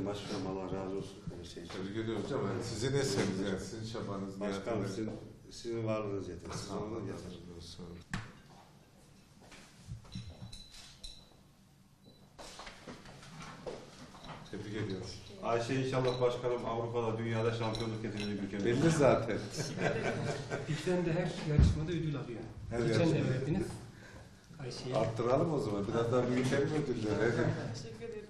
Başkanım Allah razı olsun her şey için. Tebrik ediyorum hocam. Yani sizin eseriniz yani sizin çabanız. Başkanım sizin varlığınız yeter. Sizin varlığınız yeter. Tebrik ediyorum. Ayşe inşallah başkanım Avrupa'da, dünyada şampiyonluk getirecek ülkemiz. Belli zaten. Bizden de her yarışmada ödül alıyor. Her Geçen de yarışmada. verdiniz Ayşe'ye. Arttıralım o zaman. Biraz daha büyütelim ödülleri. Teşekkür ederim.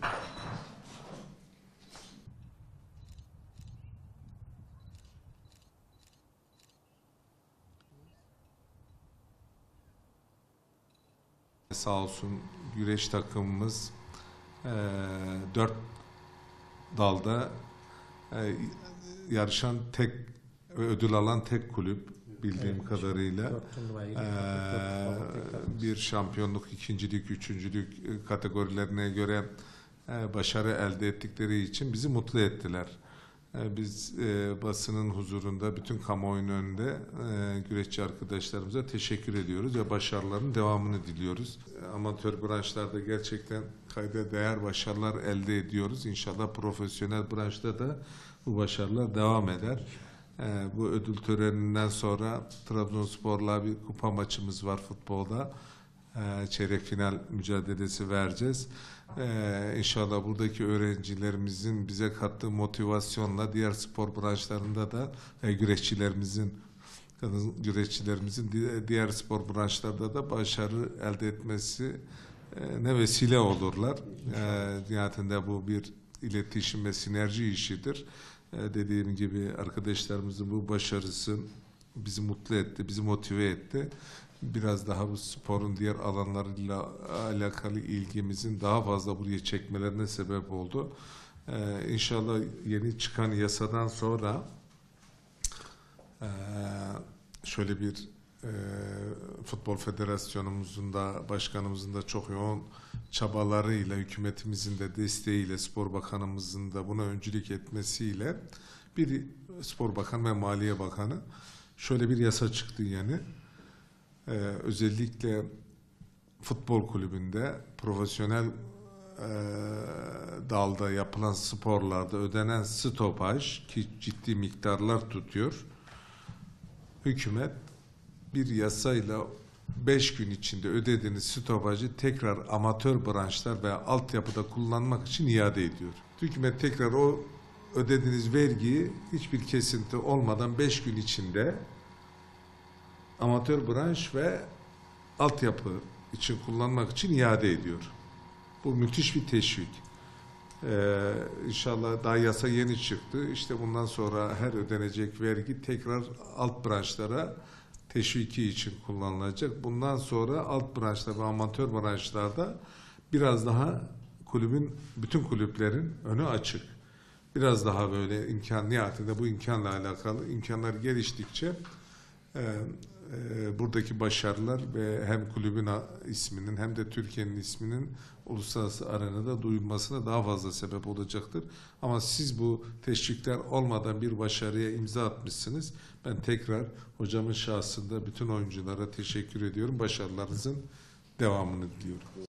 Sağ olsun güreş takımımız 4 dalda yarışan tek ve ödül alan tek kulüp bildiğim kadarıyla. Bir şampiyonluk, ikincilik, üçüncülük kategorilerine göre başarı elde ettikleri için bizi mutlu ettiler. Biz basının huzurunda, bütün kamuoyunun önünde güreşçi arkadaşlarımıza teşekkür ediyoruz ve başarıların devamını diliyoruz. Amatör branşlarda gerçekten kayda değer başarılar elde ediyoruz. İnşallah profesyonel branşta da bu başarılar devam eder. Bu ödül töreninden sonra Trabzonspor'la bir kupa maçımız var futbolda. Çeyrek final mücadelesi vereceğiz. İnşallah buradaki öğrencilerimizin bize kattığı motivasyonla diğer spor branşlarında da kadın güreşçilerimizin diğer spor branşlarda da başarı elde etmesi ne vesile olurlar. Nihayetinde bu bir iletişim ve sinerji işidir. Dediğim gibi arkadaşlarımızın bu başarısı bizi mutlu etti, bizi motive etti. Biraz daha bu sporun diğer alanlarıyla alakalı ilgimizin daha fazla buraya çekmelerine sebep oldu. İnşallah yeni çıkan yasadan sonra şöyle bir Futbol Federasyonumuzun da başkanımızın da çok yoğun çabalarıyla, hükümetimizin de desteğiyle, Spor Bakanımızın da buna öncülük etmesiyle bir Spor Bakanı ve Maliye Bakanı şöyle bir yasa çıktı yani. Özellikle futbol kulübünde profesyonel dalda yapılan sporlarda ödenen stopaj ki ciddi miktarlar tutuyor. Hükümet bir yasayla 5 gün içinde ödediğiniz stopajı tekrar amatör branşlar veya altyapıda kullanmak için iade ediyor. Hükümet tekrar o ödediğiniz vergiyi hiçbir kesinti olmadan 5 gün içinde amatör branş ve altyapı için kullanmak için iade ediyor. Bu müthiş bir teşvik. İnşallah daha yasa yeni çıktı. İşte bundan sonra her ödenecek vergi tekrar alt branşlara teşviki için kullanılacak. Bundan sonra alt branşlar ve amatör branşlarda biraz daha bütün kulüplerin önü açık. Biraz daha böyle nihayetinde bu imkanla alakalı imkanlar geliştikçe buradaki başarılar ve hem kulübün isminin hem de Türkiye'nin isminin uluslararası arenada duyulmasına daha fazla sebep olacaktır. Ama siz bu teşvikler olmadan bir başarıya imza atmışsınız. Ben tekrar hocamın şahsında bütün oyunculara teşekkür ediyorum. Başarılarınızın devamını diliyorum.